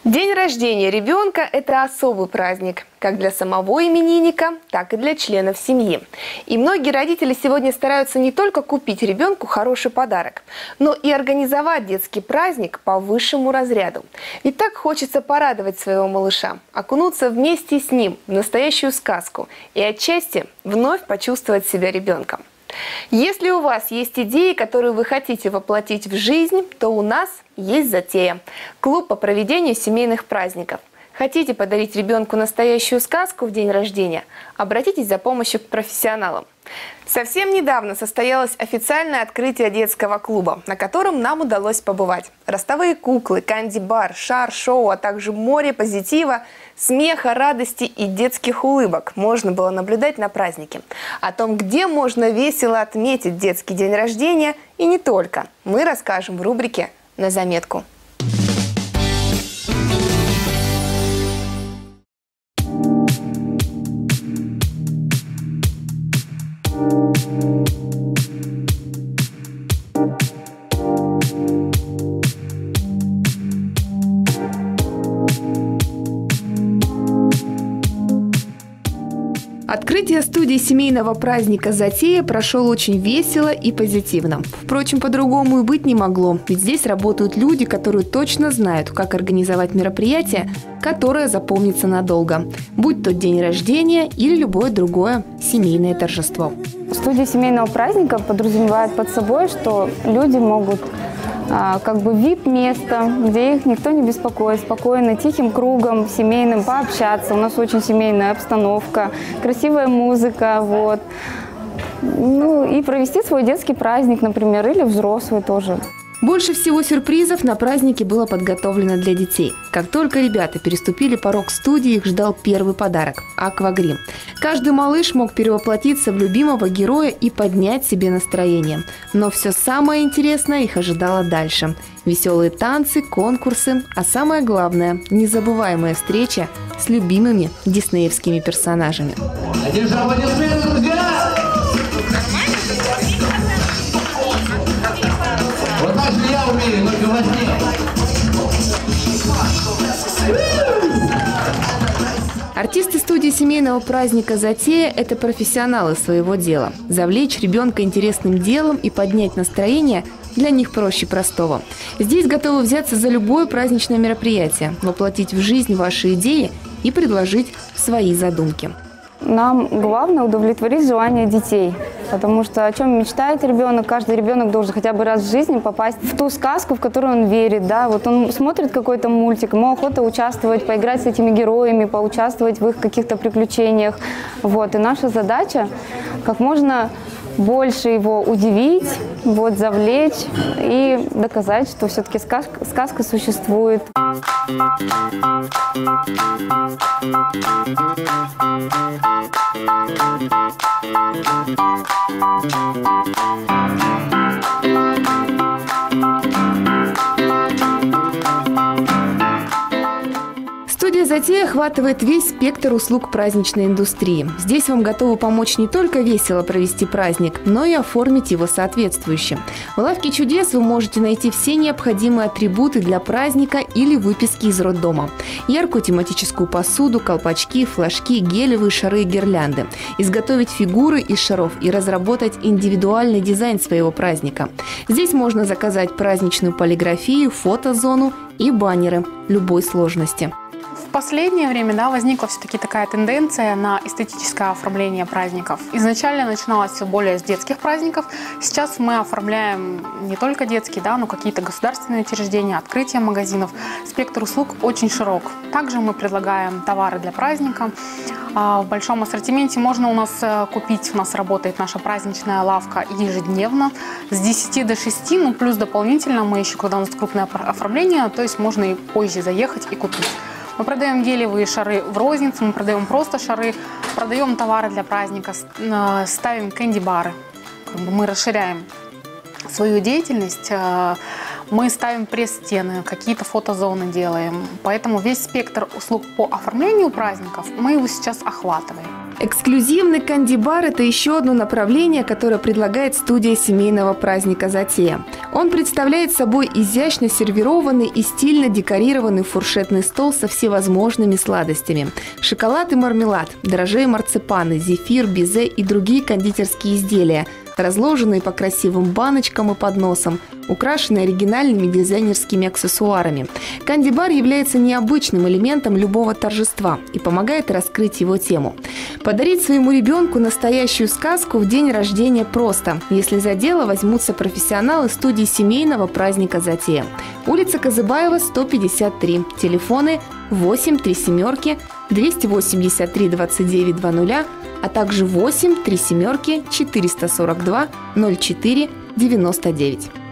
День рождения ребенка – это особый праздник, как для самого именинника, так и для членов семьи. И многие родители сегодня стараются не только купить ребенку хороший подарок, но и организовать детский праздник по высшему разряду. Ведь так хочется порадовать своего малыша, окунуться вместе с ним в настоящую сказку и отчасти вновь почувствовать себя ребенком. Если у вас есть идеи, которые вы хотите воплотить в жизнь, то у нас есть затея – клуб по проведению семейных праздников. Хотите подарить ребенку настоящую сказку в день рождения? Обратитесь за помощью к профессионалам. Совсем недавно состоялось официальное открытие детского клуба, на котором нам удалось побывать. Ростовые куклы, канди-бар, шар-шоу, а также море позитива, смеха, радости и детских улыбок можно было наблюдать на празднике. О том, где можно весело отметить детский день рождения и не только, мы расскажем в рубрике «На заметку». Открытие студии семейного праздника «Затея» прошло очень весело и позитивно. Впрочем, по-другому и быть не могло, ведь здесь работают люди, которые точно знают, как организовать мероприятие, которое запомнится надолго, будь то день рождения или любое другое семейное торжество. Студия семейного праздника подразумевает под собой, что люди могут как бы VIP-место, где их никто не беспокоит, спокойно, тихим кругом, семейным пообщаться. У нас очень семейная обстановка, красивая музыка, вот. Ну и провести свой детский праздник, например, или взрослый тоже. Больше всего сюрпризов на празднике было подготовлено для детей. Как только ребята переступили порог студии, их ждал первый подарок – аквагрим. Каждый малыш мог перевоплотиться в любимого героя и поднять себе настроение. Но все самое интересное их ожидало дальше. Веселые танцы, конкурсы, а самое главное – незабываемая встреча с любимыми диснеевскими персонажами. Артисты студии семейного праздника «Затея» – это профессионалы своего дела. Завлечь ребенка интересным делом и поднять настроение для них проще простого. Здесь готовы взяться за любое праздничное мероприятие, воплотить в жизнь ваши идеи и предложить свои задумки. Нам главное удовлетворить желания детей, потому что о чем мечтает ребенок, каждый ребенок должен хотя бы раз в жизни попасть в ту сказку, в которую он верит. Да? Вот он смотрит какой-то мультик, ему охота участвовать, поиграть с этими героями, поучаствовать в их каких-то приключениях. Вот. И наша задача как можно больше его удивить, вот, завлечь и доказать, что все-таки сказка существует. Студия «Затея» охватывает весь спектр услуг праздничной индустрии. Здесь вам готовы помочь не только весело провести праздник, но и оформить его соответствующе. В лавке чудес вы можете найти все необходимые атрибуты для праздника или выписки из роддома. Яркую тематическую посуду, колпачки, флажки, гелевые шары и гирлянды. Изготовить фигуры из шаров и разработать индивидуальный дизайн своего праздника. Здесь можно заказать праздничную полиграфию, фотозону и баннеры любой сложности. В последнее время возникла все-таки такая тенденция на эстетическое оформление праздников. Изначально начиналось все более с детских праздников. Сейчас мы оформляем не только детские, но какие-то государственные учреждения, открытие магазинов. Спектр услуг очень широк. Также мы предлагаем товары для праздника. В большом ассортименте можно у нас купить. У нас работает наша праздничная лавка ежедневно с 10 до 6. Плюс дополнительно мы еще, когда у нас крупное оформление, то есть можно и позже заехать и купить. Мы продаем гелевые шары в розницу, мы продаем просто шары, продаем товары для праздника, ставим кэнди-бары. Мы расширяем свою деятельность. Мы ставим пресс-стены, какие-то фотозоны делаем. Поэтому весь спектр услуг по оформлению праздников мы его сейчас охватываем. Эксклюзивный канди-бар – это еще одно направление, которое предлагает студия семейного праздника «Затея». Он представляет собой изящно сервированный и стильно декорированный фуршетный стол со всевозможными сладостями. Шоколад и мармелад, дрожжи и марципаны, зефир, безе и другие кондитерские изделия, разложенные по красивым баночкам и подносам, украшенные оригинальными дизайнерскими аксессуарами. Канди-бар является необычным элементом любого торжества и помогает раскрыть его тему. Подарить своему ребенку настоящую сказку в день рождения просто, если за дело возьмутся профессионалы студии семейного праздника «Затея». Улица Казыбаева, 153. Телефоны 8 37 283 29 00, а также 8 37 442 04 99.